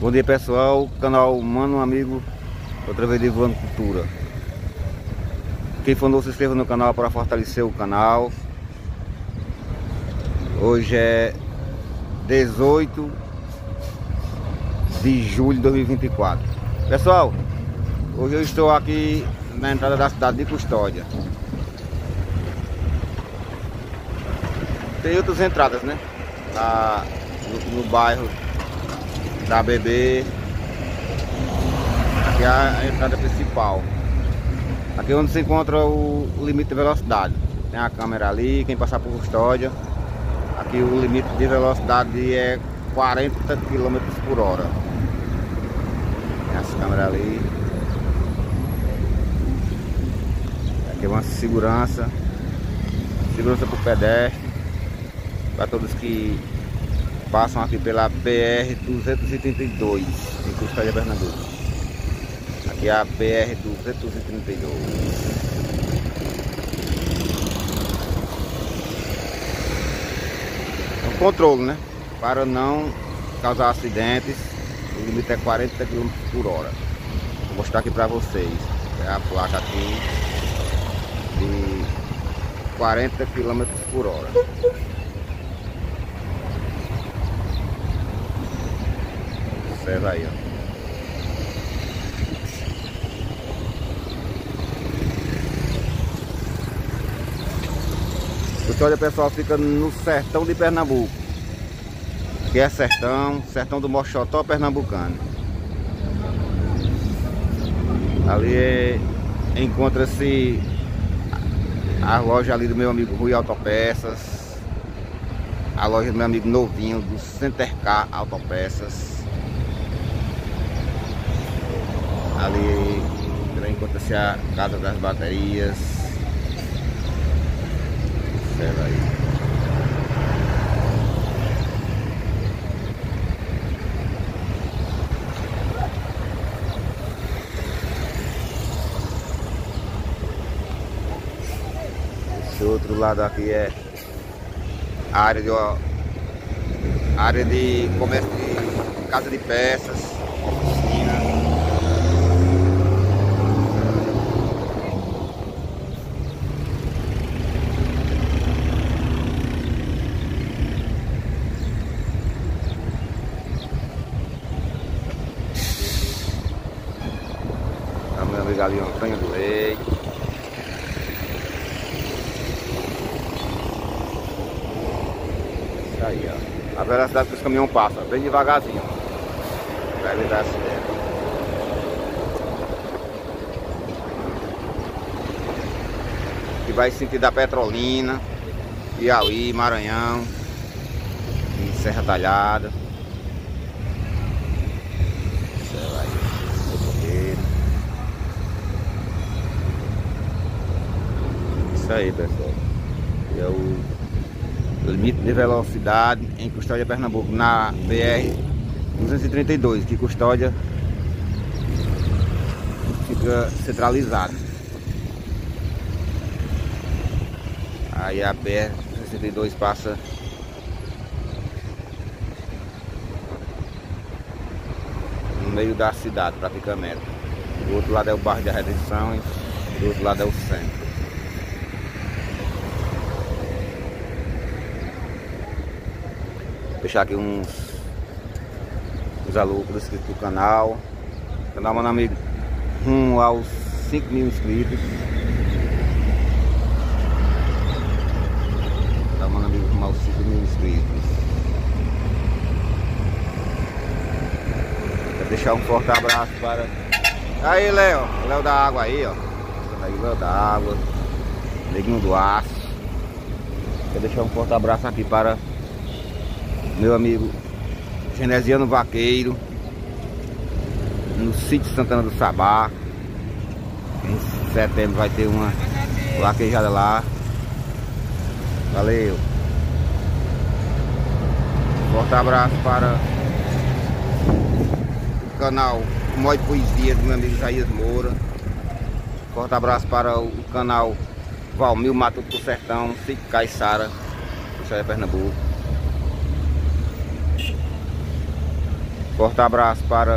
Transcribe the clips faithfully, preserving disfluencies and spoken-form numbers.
Bom dia, pessoal, canal Mano Amigo, outra vez divulgando cultura. Quem for novo, se inscreva no canal para fortalecer o canal. Hoje é dezoito de julho de dois mil e vinte e quatro. Pessoal, hoje eu estou aqui na entrada da cidade de Custódia. Tem outras entradas, né? Lá no, no bairro da B B. Aqui é a entrada principal. Aqui é onde se encontra o, o limite de velocidade. Tem a câmera ali, quem passar por Custódia. Aqui o limite de velocidade é quarenta quilômetros por hora. Tem essa câmera ali. Aqui é uma segurança. Segurança para o pedestre. Para todos que passam aqui pela P R duzentos e trinta e dois em Custódia, Pernambuco. Aqui é a P R duzentos e trinta e dois. É um controle, né? Para não causar acidentes. O limite é quarenta quilômetros por hora. Vou mostrar aqui para vocês. É a placa aqui de quarenta quilômetros por hora. Observa aí, ó. Custódia, pessoal, fica no sertão de Pernambuco. Aqui é sertão, sertão do Mochotó pernambucano. Ali é, encontra-se a loja ali do meu amigo Rui Autopeças. A loja do meu amigo Novinho, do Center Car Autopeças. Ali encontra-se a Casa das Baterias. Observa aí. Esse outro lado aqui é a área de, a área de comércio de casa de peças, oficina. Meu amigo ali, uma canha do rei. Isso aí, ó. A velocidade que os caminhões passam, bem devagarzinho, para evitar acidente. Que vai sentir da Petrolina, Piauí, Maranhão e Serra Talhada. Isso aí, pessoal. É o limite de velocidade em Custódia, Pernambuco, na B R duzentos e trinta e dois, que Custódia fica centralizado. Aí a B R duzentos e trinta e dois passa no meio da cidade, praticamente. Do outro lado é o bairro da Redenção e do outro lado é o centro. Vou deixar aqui uns, uns alô inscritos do canal. Canal Mano Amigo rumo aos cinco mil inscritos. Canal Mano Amigo rumo aos cinco mil inscritos. Quero deixar um forte abraço para... Aí, Léo, Léo da Água aí, ó. Aí, Léo da Água, Neguinho do Aço. Quero deixar um forte abraço aqui para meu amigo Genesiano Vaqueiro, no sítio Santana do Sabá. Em setembro vai ter uma vaquejada lá. Valeu. Forte abraço para o canal Moi Poesia do meu amigo Isaías Moura. Forte abraço para o canal Valmir Matuto do Sertão, sítio Caiçara, Custódia, Pernambuco. Forte abraço para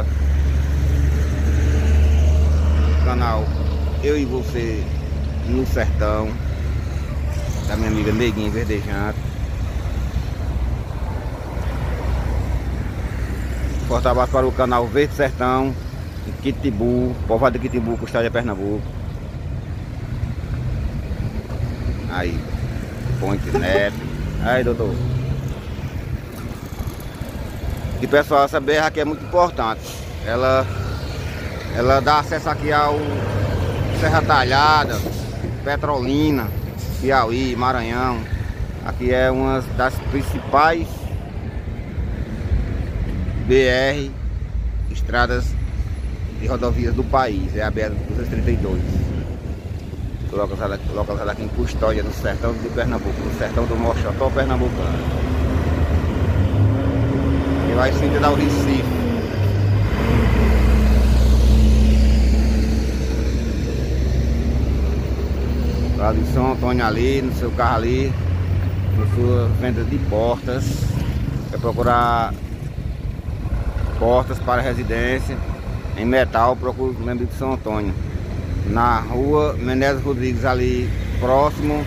o canal Eu e Você no Sertão, da minha amiga Neguinha Verdejante. Forte abraço para o canal Verde Sertão, em Quitibu, povoado de Quitibu, estado de Pernambuco. Aí, Ponte Neto. Aí, doutor. E pessoal, essa berra aqui é muito importante. Ela, ela dá acesso aqui ao Serra Talhada, Petrolina, Piauí, Maranhão. Aqui é uma das principais B R, estradas de rodovias do país. É a B R duzentos e trinta e dois, localizada, localizada aqui em Custódia, no sertão de Pernambuco, no sertão do Mochotó pernambucano. E vai sim dar o Recife. Lá de São Antônio ali, no seu carro ali, na sua venda de portas. Quer procurar portas para residência em metal, procura o membro de São Antônio, na rua Menezes Rodrigues, ali próximo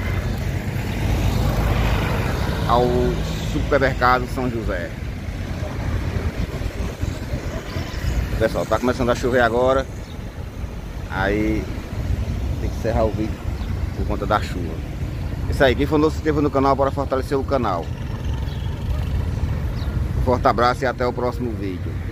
ao supermercado São José. Pessoal, tá começando a chover agora, aí tem que encerrar o vídeo por conta da chuva. Isso aí, quem for novo, se inscreva no canal para fortalecer o canal. Forte abraço e até o próximo vídeo.